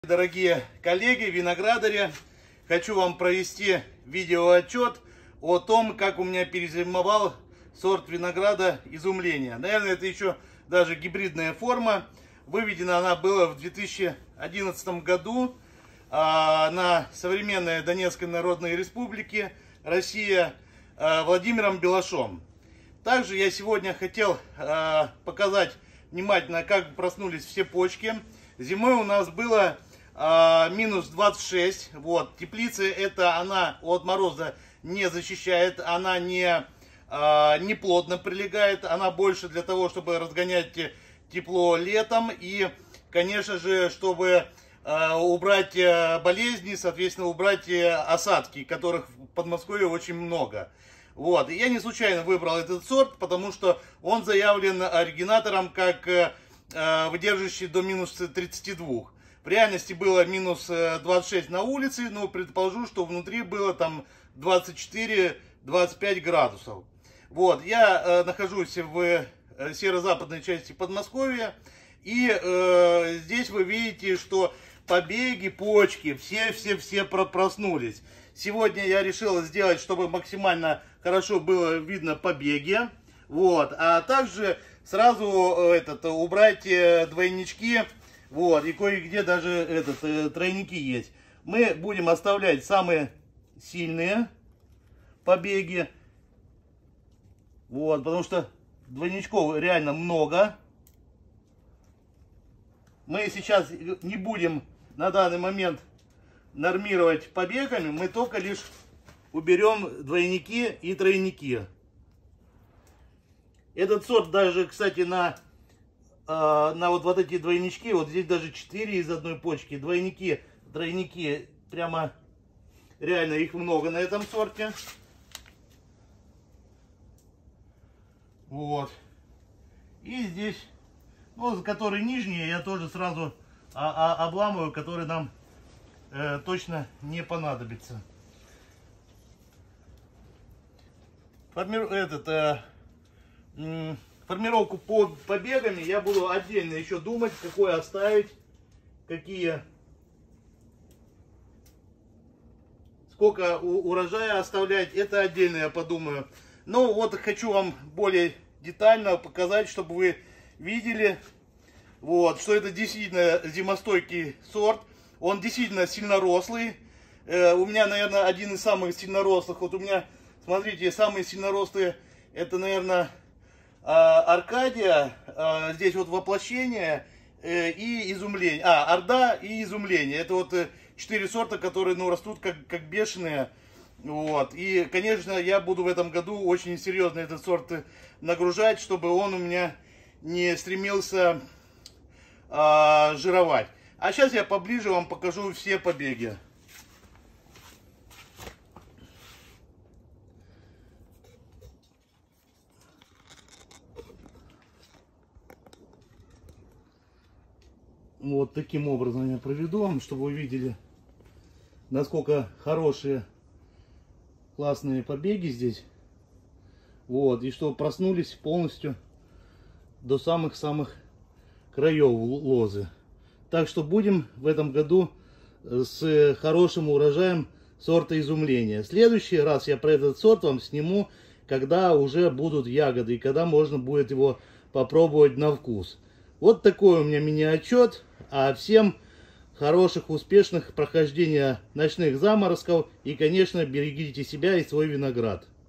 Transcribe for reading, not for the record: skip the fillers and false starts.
Дорогие коллеги, виноградари, хочу вам провести видеоотчет о том, как у меня перезимовал сорт винограда «Изумление». Наверное, это еще даже гибридная форма. Выведена она была в 2011 году на современной Донецкой Народной Республике, Россия, Владимиром Белашом. Также я сегодня хотел показать внимательно, как проснулись все почки. Зимой у нас было минус 26. Вот. Теплица это она от мороза не защищает, она не плотно прилегает, она больше для того, чтобы разгонять тепло летом и, конечно же, чтобы убрать болезни, соответственно, убрать осадки, которых в Подмосковье очень много. Вот. И я не случайно выбрал этот сорт, потому что он заявлен оригинатором как выдерживающий до минус 32. В реальности было минус 26 на улице, но предположу, что внутри было там 24-25 градусов. Вот. Я нахожусь в северо-западной части Подмосковья, и здесь вы видите, что побеги, почки, все проснулись. Сегодня я решил сделать, чтобы максимально хорошо было видно побеги. Вот. А также сразу убрать двойнички. Вот. И кое-где даже тройники есть. Мы будем оставлять самые сильные побеги. Вот. Потому что двойничков реально много. Мы сейчас не будем на данный момент нормировать побегами, мы только лишь уберем двойники и тройники. Этот сорт даже, кстати, на вот эти двойнички, вот здесь даже 4 из одной почки, двойники, тройники, прямо реально их много на этом сорте. Вот. И здесь, ну, которые нижние, я тоже сразу обламываю, которые нам точно не понадобится. Формировку по побегами я буду отдельно еще думать, какой оставить, сколько урожая оставлять, это отдельно я подумаю. Но вот хочу вам более детально показать, чтобы вы видели, вот, что это действительно зимостойкий сорт. Он действительно сильнорослый. У меня, наверное, один из самых сильнорослых. Вот у меня, смотрите, самые сильнорослые, это, наверное, Аркадия. Здесь вот воплощение и изумление. Орда и изумление. Это вот 4 сорта, которые, ну, растут как бешеные. Вот. И, конечно, я буду в этом году очень серьезно этот сорт нагружать, чтобы он у меня не стремился жировать. А сейчас я поближе вам покажу все побеги. Вот таким образом я проведу вам, чтобы вы видели, насколько хорошие, классные побеги здесь. Вот, и чтобы проснулись полностью до самых-самых краев лозы. Так что будем в этом году с хорошим урожаем сорта «Изумление». В следующий раз я про этот сорт вам сниму, когда уже будут ягоды и когда можно будет его попробовать на вкус. Вот такой у меня мини-отчет. А всем хороших, успешных прохождения ночных заморозков. И, конечно, берегите себя и свой виноград.